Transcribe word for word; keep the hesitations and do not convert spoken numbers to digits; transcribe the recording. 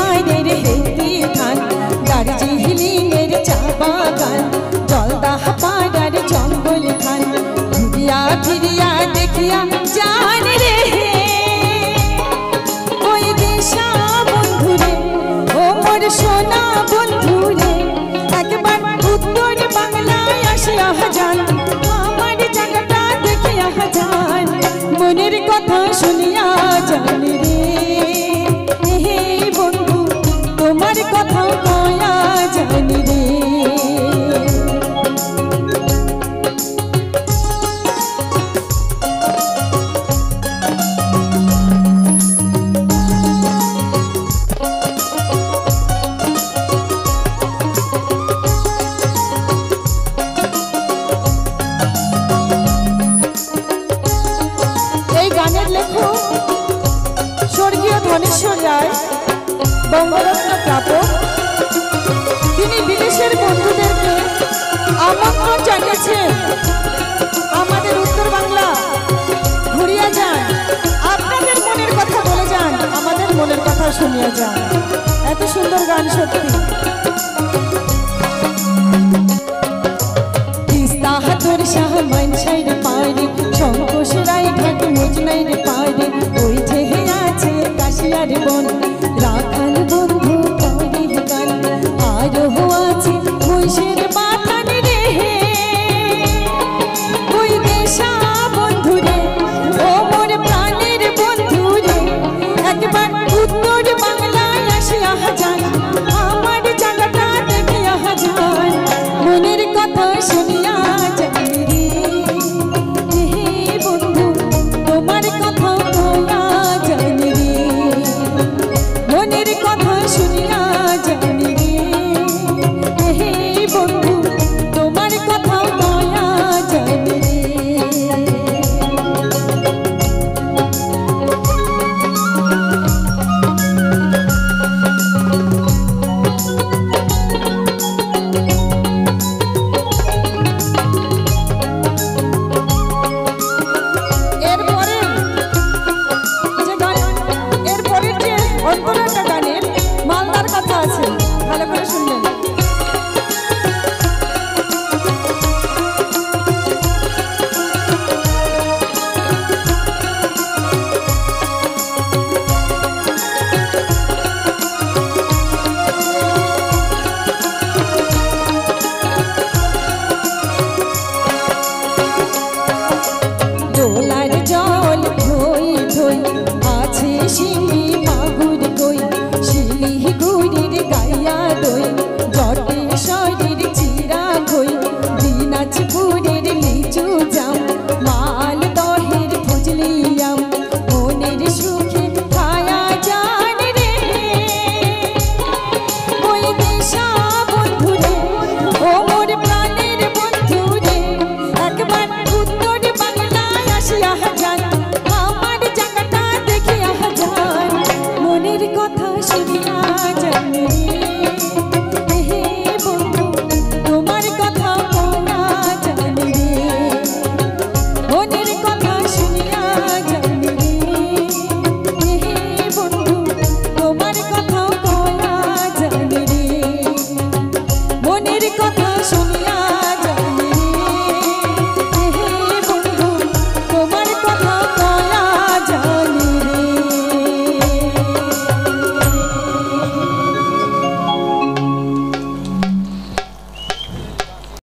বিহারের হেতি ধান দার্জিলিংয়ের চা বাগান জলদাহ পাড়ার জঙ্গল খান ঘুরিয়া ফিরিয়া দেখিয়া জান রে ওই দিশা বন্ধুরে ও মোর সোনা বন্ধুরে একবার উত্তর বাংলায় আসিয়া যান আমার জায়গাটা দেখিয়া যান মনের কথা শুনিয়া জান রে হে বন্ধু তোমার কথা কয়া জান রে স্বর্গীয় ধনেশ্বর রায় বঙ্গরত্ন প্রাপক তিনি বিদেশের বন্ধুদেরকে আমন্ত্রণ জানিয়েছেন আমাদের উত্তর বাংলা ঘুরিয়া যান আপনাদের মনের কথা বলে যান আমাদের মনের কথা শুনিয়া যান এত সুন্দর গান সত্যি তিস্তা হাতর শাহ মানসাইর পাড়ে শঙ্কোশ রায় ঘাট মোজনাইর পাড়ে ওই যে আছে কাশিয়ার বন রাখাল বন্ধু করে গান আরো আছে মহিষের বাথান রে ওই দেশা বন্ধু রে ও মোর প্রাণের বন্ধু রে একবার উত্তর বাংলায় আসিয়া যান আমার জায়গাটা দেখিয়া যান মনের কথা শুনিয়া যান রে হে বন্ধু তোমার কথা কয়া জান রে মনের কথা শুনিয়া জান রে হে বন্ধু তোমার কথা কয়া জান রে ডোলার জল ধই ধই আছে শিঙি মাগুর কই শিলিগুড়ি